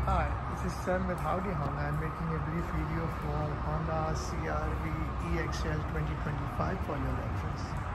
Hi, this is Sam with Howdy Honda. I'm making a brief video for Honda CRV EXL 2025 for your reference.